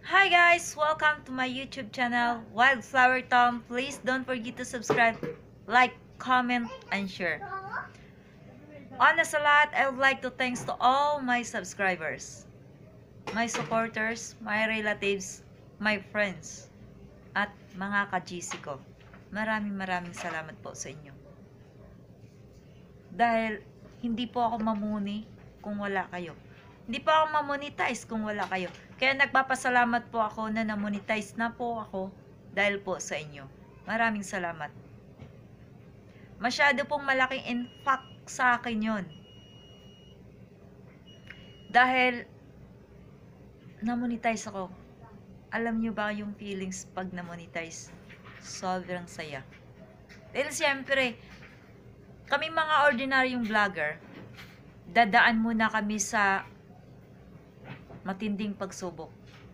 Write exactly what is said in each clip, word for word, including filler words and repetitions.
Hi guys! Welcome to my YouTube channel, Wildflower Tom. Please don't forget to subscribe, like, comment, and share. Una sa lahat, I would like to thanks to all my subscribers, my supporters, my relatives, my friends, at mga ka-G C ko. Maraming maraming salamat po sa inyo. Dahil hindi po ako mamuni kung wala kayo. Hindi po ako mamonetize kung wala kayo. Kaya nagpapasalamat po ako na namonetize na po ako dahil po sa inyo. Maraming salamat. Masyado pong malaking impact sa akin yon. Dahil namonetize ako. Alam nyo ba yung feelings pag namonetize? Sobrang saya. Dahil siyempre, kami mga ordinaryong vlogger, dadaan muna kami sa matinding pagsubok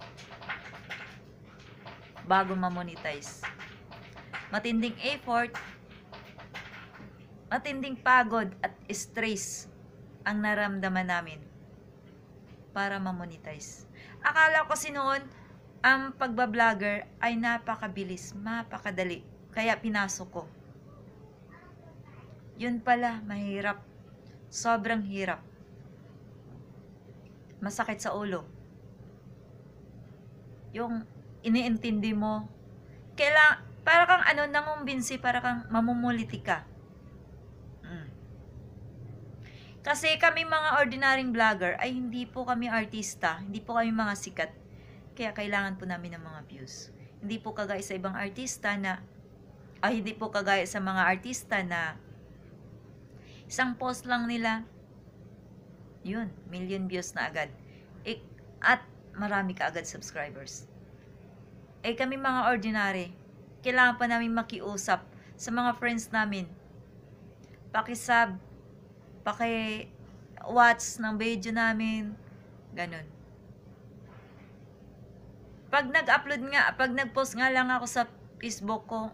bago ma-monetize. Matinding effort, matinding pagod at stress ang naramdaman namin para ma-monetize. Akala ko kasi noon, ang pagbablogger ay napakabilis, napakadali. Kaya pinasok ko. Yun pala, mahirap. Sobrang hirap. Masakit sa ulo. Yung iniintindi mo, kailang, para kang ano, nangumbinsi, para kang mamumuliti ka. Mm. Kasi kami mga ordinaryong vlogger ay hindi po kami artista, hindi po kami mga sikat. Kaya kailangan po namin ng mga views. Hindi po kagaya sa ibang artista na, ay hindi po kagaya sa mga artista na isang post lang nila, yun, million views na agad. Eh, at marami ka agad subscribers. Eh kami mga ordinary, kailangan pa namin makiusap sa mga friends namin. Pakisub, paki-watch ng video namin, ganun. Pag nag-upload nga, pag nag-post nga lang ako sa Facebook ko,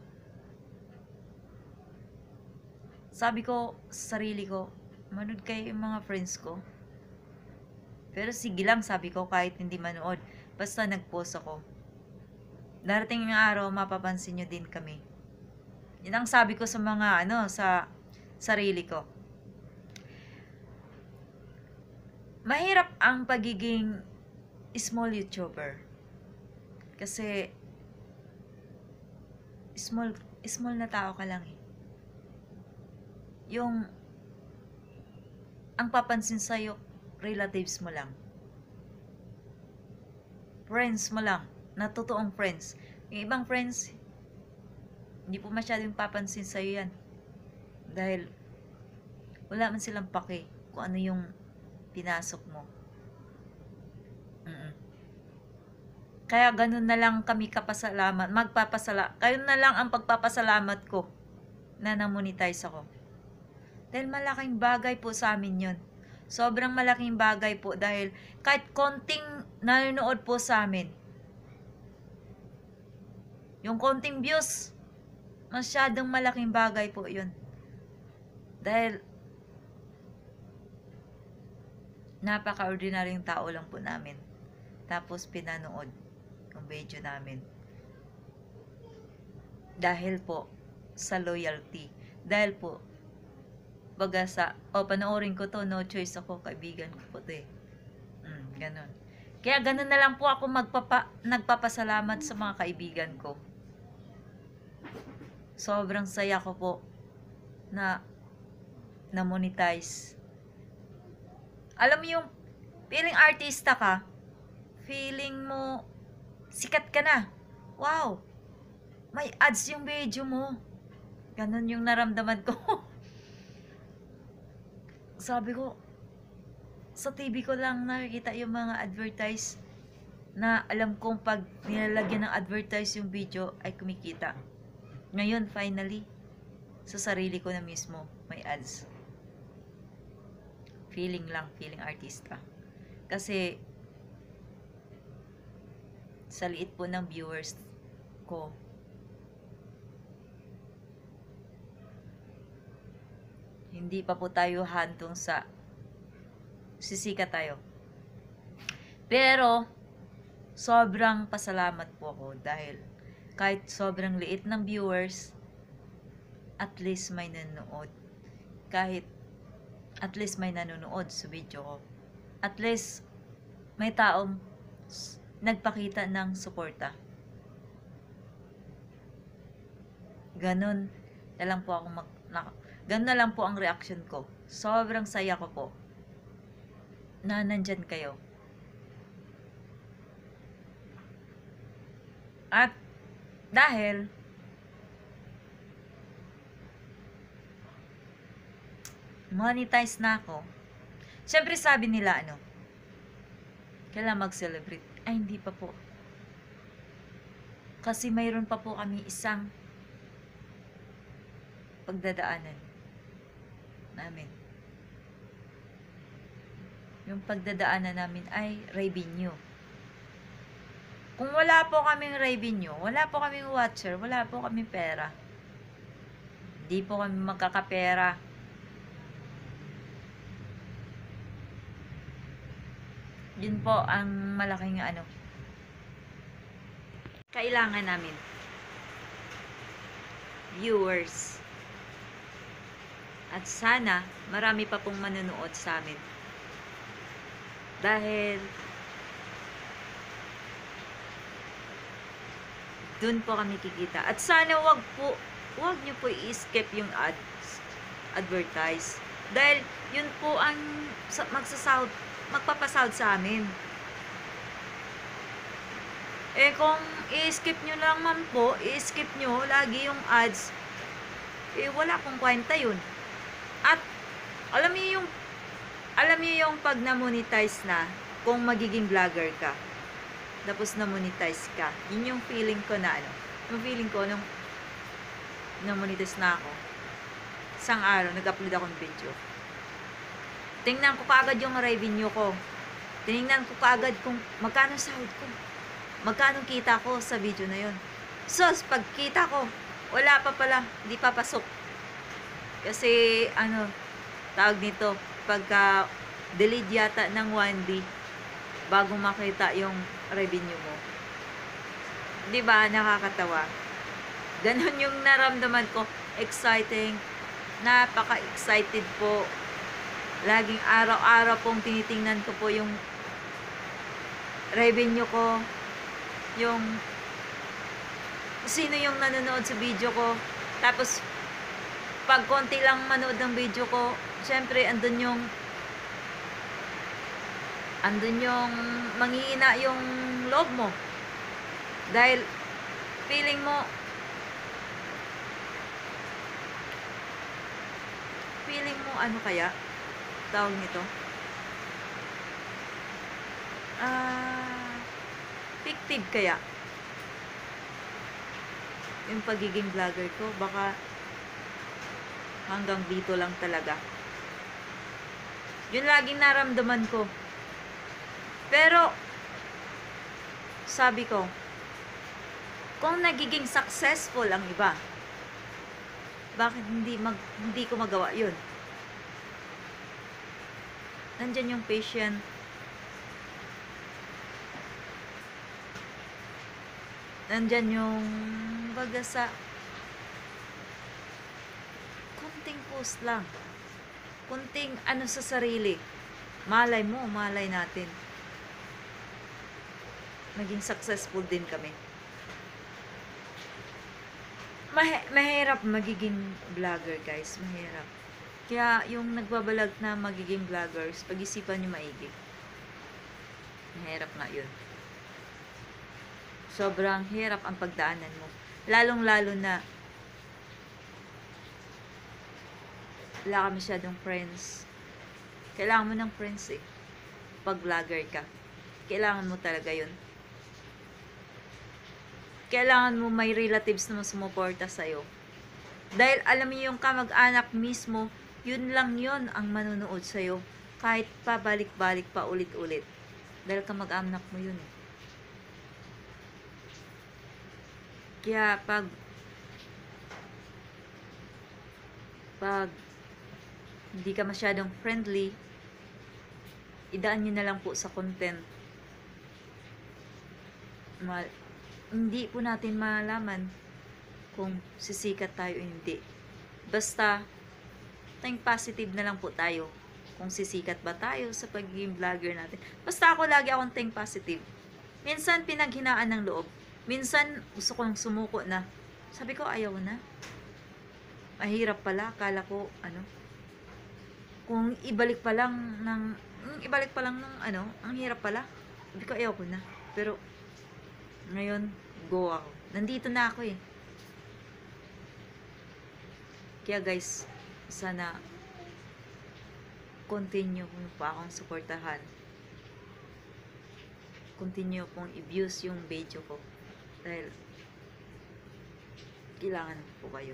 sabi ko sa sarili ko, manood kayo yung mga friends ko. Pero sige lang, sabi ko, kahit hindi manood. Basta nag-post ako. Darating yung araw, mapapansin nyo din kami. Yun ang sabi ko sa mga, ano, sa sarili ko. Mahirap ang pagiging small YouTuber. Kasi, small, small na tao ka lang eh. Yung, ang papansin sa'yo, relatives mo lang. Friends mo lang. Na totoong friends. Yung ibang friends, hindi po masyadong papansin sa'yo yan. Dahil, wala man silang pake kung ano yung pinasok mo. Mm-mm. Kaya ganun na lang kami kapasalamat. Magpapasala. Kayo na lang ang pagpapasalamat ko na namonetize ako. Dahil malaking bagay po sa amin yun. Sobrang malaking bagay po dahil kahit konting nanonood po sa amin, yung konting views, masyadong malaking bagay po yun. Dahil napaka-ordinaryong tao lang po namin. Tapos pinanood yung video namin. Dahil po sa loyalty. Dahil po baga sa, o oh, panoorin ko to, no choice ako, kaibigan ko po to eh. Mm, ganun. Kaya ganun na lang po ako magpapa, nagpapasalamat sa mga kaibigan ko. Sobrang saya ko po na na-monetize. Alam mo yung feeling artista ka, feeling mo sikat ka na. Wow! May ads yung video mo. Ganun yung naramdaman ko. Sabi ko, sa T V ko lang nakikita yung mga advertise na alam kong pag nilalagyan ng advertise yung video ay kumikita. Ngayon, finally, sa sarili ko na mismo, may ads. Feeling lang, feeling artista. Kasi, sa liit po ng viewers ko, hindi pa po tayo hantong sa sisika tayo. Pero, sobrang pasalamat po ako dahil kahit sobrang liit ng viewers, at least may nanonood. Kahit at least may nanonood sa video ko. At least may taong nagpakita ng suporta. Ganon na lang po ako mag... Na, ganon na lang po ang reaction ko. Sobrang saya ko po na nandyan kayo. At dahil monetize na ako, syempre sabi nila ano, kailangan mag-celebrate. Ay, hindi pa po. Kasi mayroon pa po kami isang pagdadaanan namin. Yung pagdadaanan namin ay revenue. Kung wala po kaming revenue, wala po kaming watcher, wala po kaming pera. Hindi po kami magkakapera. Yun po ang malaking ano, kailangan namin. Viewers. At sana, marami pa pong manonood sa amin. Dahil, dun po kami kikita. At sana wag po, wag nyo po i-skip yung ads, advertise. Dahil, yun po ang magsasahod, magpapasahod sa amin. Eh, kung i-skip nyo lang man po, i-skip nyo lagi yung ads, eh, wala pong kwenta yun. At, alam niyo yung, alam niyo yung pag na-monetize na, kung magiging vlogger ka, tapos na-monetize ka, yun yung feeling ko na, ano, yung feeling ko nung na-monetize na ako, isang araw, nag-upload ako ng video. Tingnan ko kaagad yung revenue ko. Tingnan ko kaagad kung magkano sahod ko. Magkano kita ko sa video na yun. Sus, pag kita ko, wala pa pala, hindi pa pasok. Kasi, ano, tawag nito, pagka delete yata ng one day, bago makita yung revenue mo. Diba, nakakatawa. Ganon yung naramdaman ko. Exciting. Napaka-excited po. Laging araw-araw pong tinitingnan ko po yung revenue ko. Yung sino yung nanonood sa video ko. Tapos, pag konti lang manood ng video ko, syempre, andun yung andun yung manghihina yung loob mo. Dahil, feeling mo, feeling mo, ano kaya? Tawag nito? Ah, fictive kaya? Yung pagiging vlogger ko, baka hanggang dito lang talaga. Yun laging naramdaman ko. Pero, sabi ko, kung nagiging successful ang iba, bakit hindi, mag, hindi ko magawa yun? Nandyan yung patient. Nandyan yung baga sa kunting post lang. Kunting ano sa sarili. Malay mo, malay natin. Maging successful din kami. Mah mahirap magiging vlogger, guys. Mahirap. Kaya yung nagbabalag na magiging vloggers, pag-isipan nyo maigi. Mahirap nga yun. Sobrang hirap ang pagdaanan mo. Lalong-lalo na wala ka masyadong friends. Kailangan mo ng friends eh. Pag vlogger ka. Kailangan mo talaga yun. Kailangan mo may relatives na sumuporta sa'yo. Dahil alam mo yung kamag-anak mismo, yun lang yun ang manunood sa'yo. Kahit pabalik-balik pa ulit-ulit. Dahil kamag-anak mo yun eh. Kaya pag pag hindi ka masyadong friendly, idaan nyo na lang po sa content. ma hindi po natin malaman kung sisikat tayo o hindi. Basta, think positive na lang po tayo. Kung sisikat ba tayo sa pagiging vlogger natin. Basta ako lagi akong think positive. Minsan pinaghinaan ng loob. Minsan gusto kong sumuko na. Sabi ko ayaw na. Mahirap pala. Akala ko ano. Kung ibalik pa lang ng ibalik pa lang ng ano, ang hirap pala. Sabi ko ayaw ko na. Pero ngayon go ako. Nandito na ako eh. Kaya guys, sana continue kung pa akong suportahan. Continue pong i-views yung video ko. Dahil kailangan po kayo.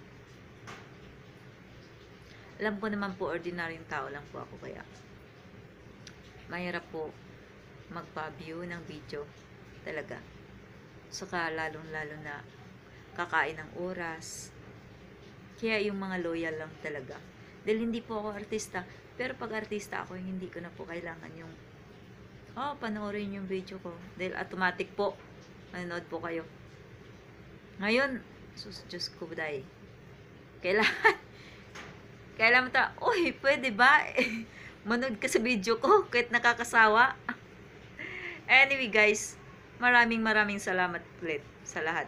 Alam ko naman po, ordinaryong tao lang po ako, kaya mahirap po magpa-view ng video talaga. Saka lalong lalo na kakain ng oras. Kaya yung mga loyal lang talaga. Dahil hindi po ako artista. Pero pag artista ako, hindi ko na po kailangan yung oh, panoorin yung video ko. Dahil automatic po, manonood po kayo. Ngayon, sus, Diyos ko dahi. Kailangan, kailangan ta, uy, pwede ba? Manood ka sa video ko, kahit nakakasawa. Anyway guys, maraming maraming salamat ulit sa lahat.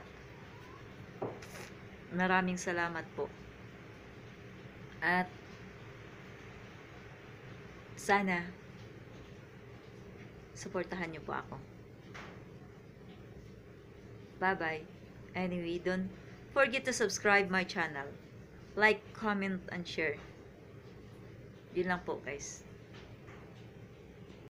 Maraming salamat po. At sana suportahan niyo po ako. Bye-bye. Anyway, don't forget to subscribe my channel. Like, comment, and share. Yun lang po guys.